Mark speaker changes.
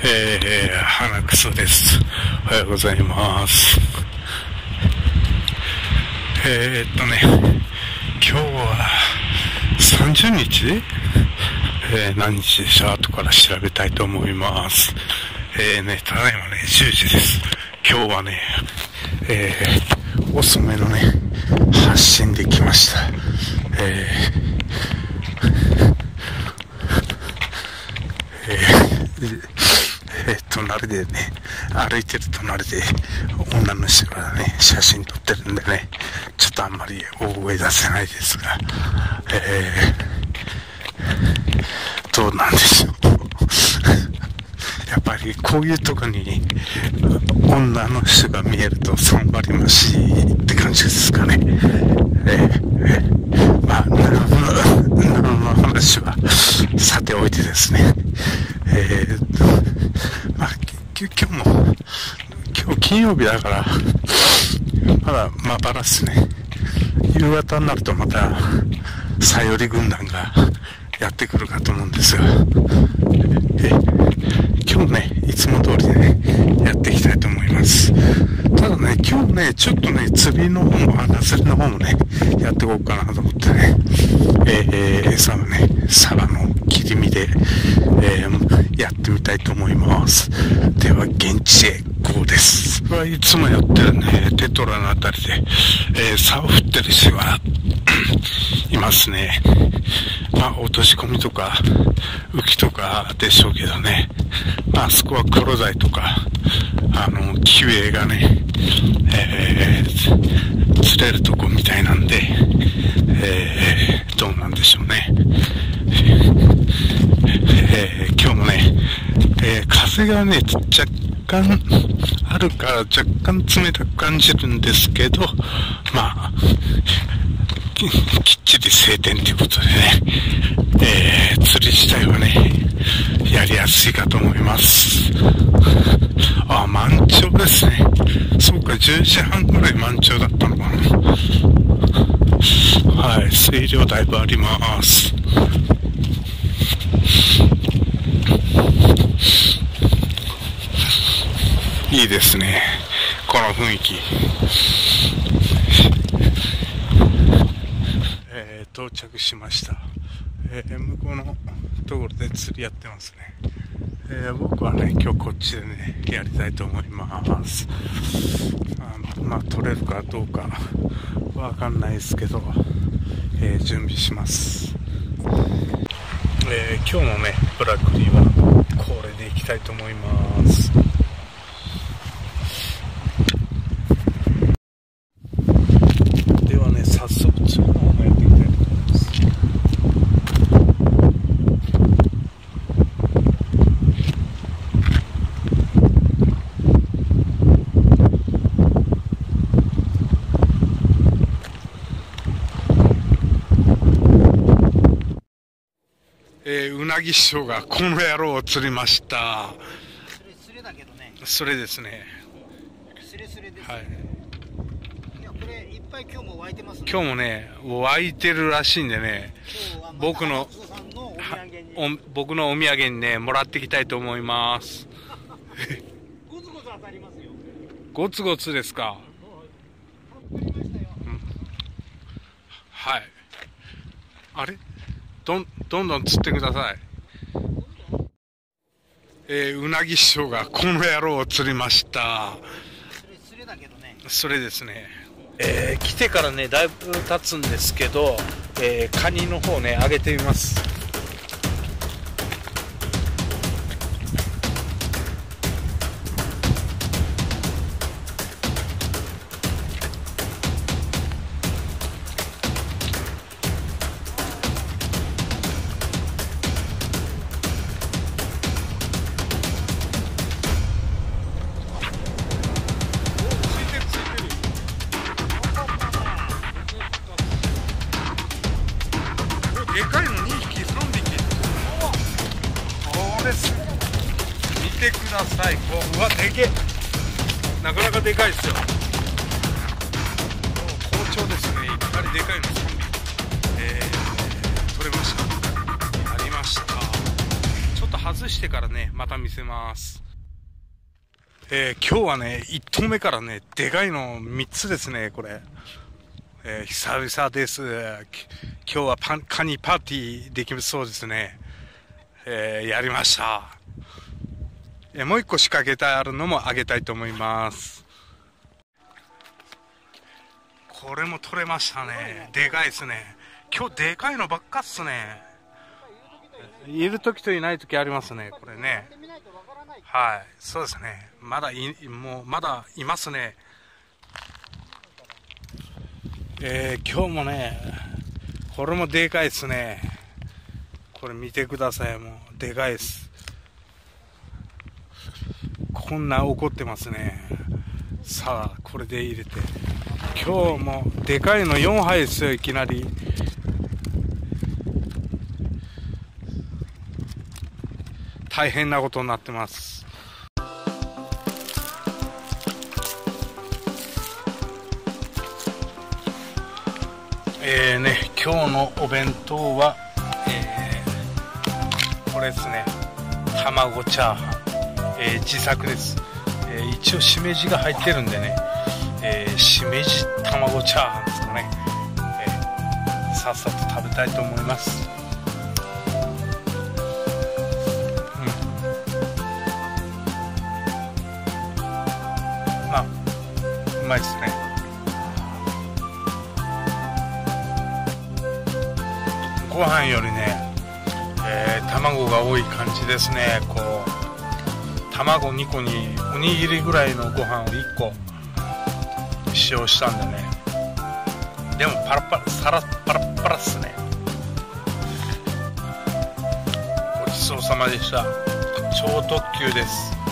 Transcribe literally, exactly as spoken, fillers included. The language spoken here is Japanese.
Speaker 1: えー、花くそです。おはようございます。えーっとね、今日はさんじゅうにち、えー、何日でしょう。後から調べたいと思います。えーね、ただいまね、じゅうじです。今日はね、えー、遅めのね、発信できました。えー、えーえー、隣でね、歩いてる隣で女の人がね、写真撮ってるんでね、ちょっとあんまり大声出せないですが、えー、どうなんでしょう。やっぱりこういうとこに女の人が見えるとさん割増しって感じですかね。えーえー、まあ、何の話はさておいてですね、えー、まあ、今日も、今日金曜日だから、まだまばらっすね。夕方になるとまた、さより軍団がやってくるかと思うんですが、え今日ね、いつも通りね、やっていきたいと思います。ただね、今日ね、ちょっとね、釣りの方も、穴釣りの方もね、やっていこうかなと思ってね、えー、餌をね、サバの切り身で、えー、やってみたいと思います。では、現地へ行こうです。いつもやってるね、テトラのあたりで、えー、竿を振ってる人がいますね。まあ、落とし込みとか、浮きとかでしょうけどね。まあ、あそこはクロダイとか、あの、キウエがね、えー、釣れるとこみたいなんで、えー、どうなんでしょうね。えー、今日もね、えー、風がね、若干あるから若干冷たく感じるんですけど、まあ、きっちり晴天ということでね、えー、釣り自体はね、やりやすいかと思います。あ、満潮ですね。そうか、じゅうじはんぐらい満潮だったのかな。はい、水量だいぶあります。いいですね、この雰囲気。えー、到着しました。えー、向こうのところで釣りやってますね。えー、僕はね、今日こっちでね、やりたいと思います。あの、まあ、取れるかどうかわかんないですけど、えー、準備します。えー、今日のね、ブラックリーはこれでいきたいと思います。ではね、早速釣りの方がやっていきたいと思います。えー、うなぎ師匠がこの野郎を釣りました。
Speaker 2: それスレだけどね。
Speaker 1: それですね。
Speaker 2: スレスレです、ね。
Speaker 1: はい。
Speaker 2: いや、これいっぱい今日も湧いてますね。
Speaker 1: 今日もね、湧いてるらしいんでね、僕の、お僕のお土産にね、もらってきたいと思います。
Speaker 2: ゴツゴツ当たりますよ。
Speaker 1: ゴツゴツですか。
Speaker 2: うん、
Speaker 1: はい。あれどん、どんどん釣ってください。えー、うなぎ師匠がこの野郎を釣りました。
Speaker 2: それスレだけどね。
Speaker 1: それですね。えー、来てからね、だいぶ経つんですけど、えー、カニの方ね、揚げてみます。でかいのにひき、さんびき。これす見てください。こう、うわ、でけえ。なかなかでかいですよ。好調ですね。いきなりでかいのさんびき、えー、取れました。ありました。ちょっと外外してからね、また見せます。えー、今日はね、いっとうめからね、でかいのみっつですね、これ。えー、久々です。今日はパン、カニパーティーできそうですね。えー、やりました。えー、もう一個仕掛けてあるのもあげたいと思います。これも取れましたね。でかいですね。今日でかいのばっかっすね。いるときといないときありますね、これね。はい、そうですね。まだい、もう、まだいますね。えー、今日もね、これもでかいですね。これ見てください、もう、でかいです。こんな怒ってますね。さあ、これで入れて。今日もでかいのよんはいですよ、いきなり。大変なことになってます。えーね、今日のお弁当は、えー、これですね、卵チャーハン、えー、自作です。えー、一応しめじが入ってるんでね、えー、しめじ卵チャーハンですかね、えー、さっさと食べたいと思います。まあ、うまいですね。ご飯よりね、えー、卵が多い感じですね。こう卵にこにおにぎりぐらいのご飯をいっこ使用したんでね。でもパラパラサラパラパラっすね。ごちそうさまでした。超特急です。